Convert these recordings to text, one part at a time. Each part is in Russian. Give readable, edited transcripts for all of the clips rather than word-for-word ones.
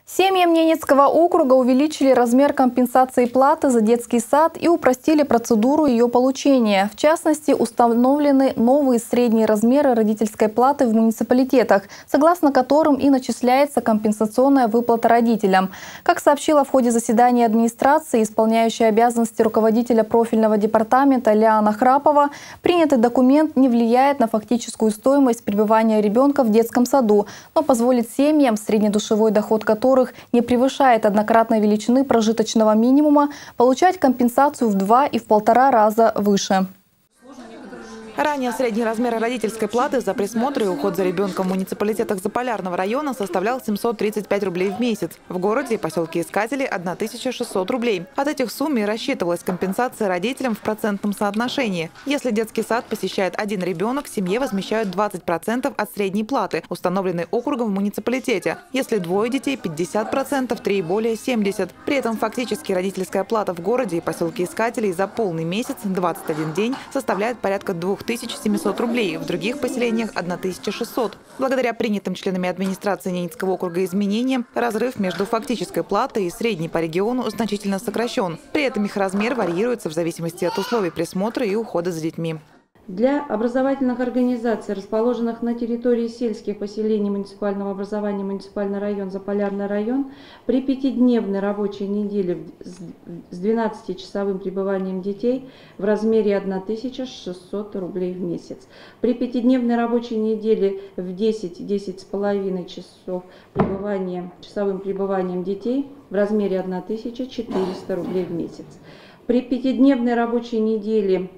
Семьям Ненецкого округа увеличили размер компенсации платы за детский сад и упростили процедуру ее получения. В частности, установлены новые средние размеры родительской платы в муниципалитетах, согласно которым и начисляется компенсационная выплата родителям. Как сообщила в ходе заседания администрации исполняющая обязанности руководителя профильного департамента Лиана Храпова, принятый документ не влияет на фактическую стоимость пребывания ребенка в детском саду, но позволит семьям, среднедушевой доход которых не превышает однократной величины прожиточного минимума, получать компенсацию в 2 и в 1,5 раза выше. Ранее средний размер родительской платы за присмотр и уход за ребенком в муниципалитетах Заполярного района составлял 735 рублей в месяц. В городе и поселке Искатели – 1600 рублей. От этих сумм и рассчитывалась компенсация родителям в процентном соотношении. Если детский сад посещает один ребенок, семье возмещают 20% от средней платы, установленной округом в муниципалитете. Если двое детей – 50%, 3 и более – 70%. При этом фактически родительская плата в городе и поселке Искателей за полный месяц, 21 день, составляет порядка 2700 рублей, в других поселениях – 1600. Благодаря принятым членами администрации Ненецкого округа изменениям, разрыв между фактической платой и средней по региону значительно сокращен. При этом их размер варьируется в зависимости от условий присмотра и ухода за детьми. Для образовательных организаций, расположенных на территории сельских поселений муниципального образования муниципальный район, Заполярный район, при 5-дневной рабочей неделе с 12-часовым пребыванием детей в размере 1600 рублей в месяц. При 5-дневной рабочей неделе в 10-10,5 часов часовым пребыванием детей в размере 1400 рублей в месяц. При 5-дневной рабочей неделе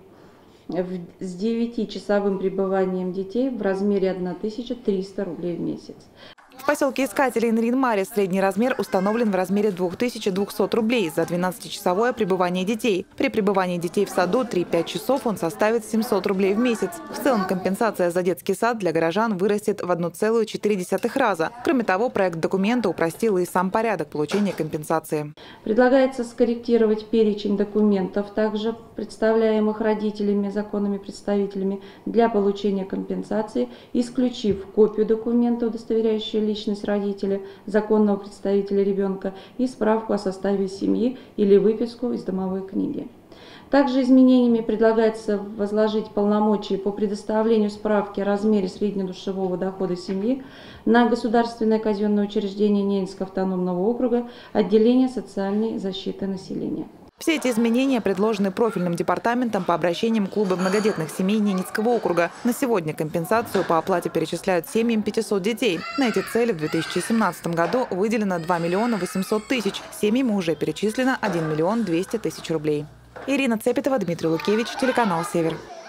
с 9-часовым пребыванием детей в размере 1300 рублей в месяц. В поселке Искатели и Нарин-Маре средний размер установлен в размере 2200 рублей за 12-часовое пребывание детей. При пребывании детей в саду 3-5 часов он составит 700 рублей в месяц. В целом компенсация за детский сад для горожан вырастет в 1,4 раза. Кроме того, проект документа упростил и сам порядок получения компенсации. Предлагается скорректировать перечень документов, также представляемых родителями, законными представителями для получения компенсации, исключив копию документа, удостоверяющую личность родителя, законного представителя ребенка и справку о составе семьи или выписку из домовой книги. Также изменениями предлагается возложить полномочия по предоставлению справки о размере среднедушевого дохода семьи на государственное казенное учреждение Ненецкого автономного округа отделение социальной защиты населения. Все эти изменения предложены профильным департаментом по обращениям клуба многодетных семей Ненецкого округа. На сегодня компенсацию по оплате перечисляют семьям 500 детей. На эти цели в 2017 году выделено 2 800 000. Семьям уже перечислено 1 200 000 рублей. Ирина Цепетова, Дмитрий Лукевич, телеканал «Север».